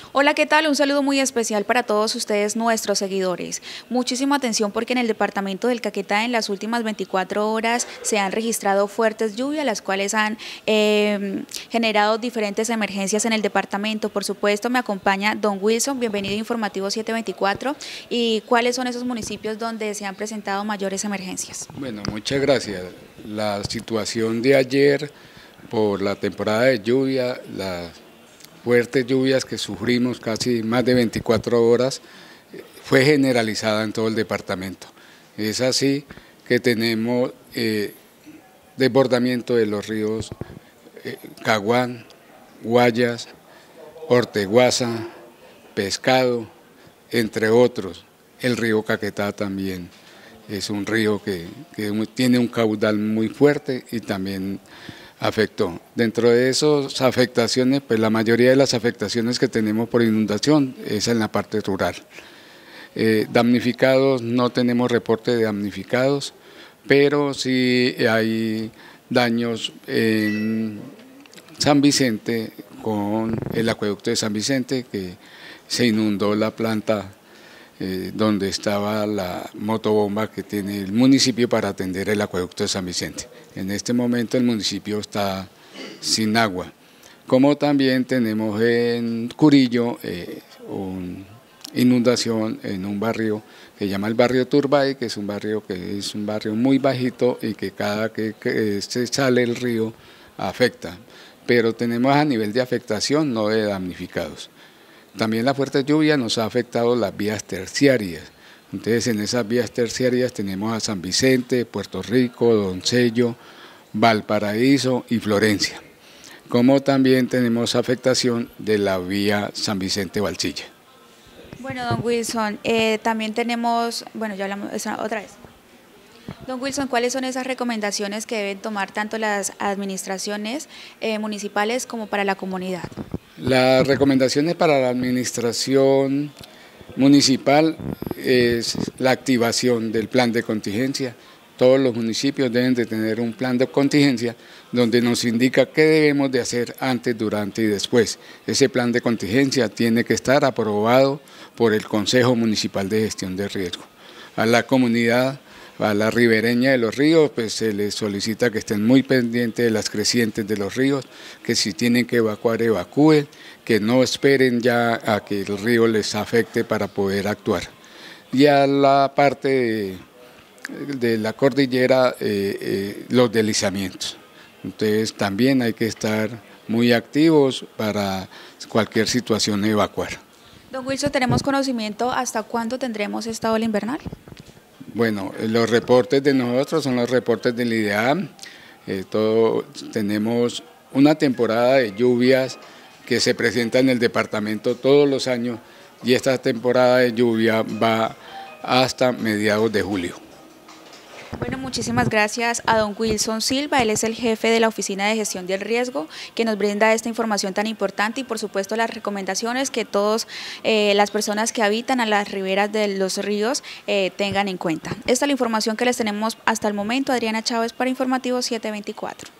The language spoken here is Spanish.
Hola, ¿qué tal? Un saludo muy especial para todos ustedes, nuestros seguidores. Muchísima atención porque en el departamento del Caquetá en las últimas 24 horas se han registrado fuertes lluvias, las cuales han generado diferentes emergencias en el departamento. Por supuesto, me acompaña don Wilson, bienvenido a Informativo 724. ¿Y cuáles son esos municipios donde se han presentado mayores emergencias? Bueno, muchas gracias. La situación de ayer por la temporada de lluvia, las fuertes lluvias que sufrimos casi más de 24 horas, fue generalizada en todo el departamento. Es así que tenemos desbordamiento de los ríos Caguán, Guayas, Orteguaza, Pescado, entre otros. El río Caquetá también es un río que tiene un caudal muy fuerte y también afectó. Dentro de esas afectaciones, pues la mayoría de las afectaciones que tenemos por inundación es en la parte rural. Damnificados, no tenemos reporte de damnificados, pero sí hay daños en San Vicente con el acueducto de San Vicente, que se inundó la planta donde estaba la motobomba que tiene el municipio para atender el acueducto de San Vicente. En este momento el municipio está sin agua. Como también tenemos en Curillo una inundación en un barrio que se llama el barrio Turbay, que es un barrio muy bajito y que cada que se sale el río afecta. Pero tenemos a nivel de afectación, no de damnificados. También la fuerte lluvia nos ha afectado las vías terciarias. Entonces en esas vías terciarias tenemos a San Vicente, Puerto Rico, Doncello, Valparaíso y Florencia. Como también tenemos afectación de la vía San Vicente-Valsilla. Bueno, don Wilson, también tenemos, bueno, ya hablamos otra vez. Don Wilson, ¿cuáles son esas recomendaciones que deben tomar tanto las administraciones municipales como para la comunidad? Las recomendaciones para la administración municipal es la activación del plan de contingencia. Todos los municipios deben de tener un plan de contingencia donde nos indica qué debemos de hacer antes, durante y después. Ese plan de contingencia tiene que estar aprobado por el Consejo Municipal de Gestión de Riesgo. A la comunidad, a la ribereña de los ríos, pues se les solicita que estén muy pendientes de las crecientes de los ríos, que si tienen que evacuar, evacúen, que no esperen ya a que el río les afecte para poder actuar. Y a la parte de la cordillera, los deslizamientos. Entonces también hay que estar muy activos para cualquier situación evacuar. Don Wilson, ¿tenemos conocimiento hasta cuándo tendremos esta ola invernal? Bueno, los reportes de nosotros son los reportes del IDEAM. Tenemos una temporada de lluvias que se presenta en el departamento todos los años y esta temporada de lluvia va hasta mediados de julio. Bueno, muchísimas gracias a don Wilson Silva, él es el jefe de la Oficina de Gestión del Riesgo, que nos brinda esta información tan importante y por supuesto las recomendaciones que todas las personas que habitan a las riberas de los ríos tengan en cuenta. Esta es la información que les tenemos hasta el momento. Adriana Chávez para Informativo 724.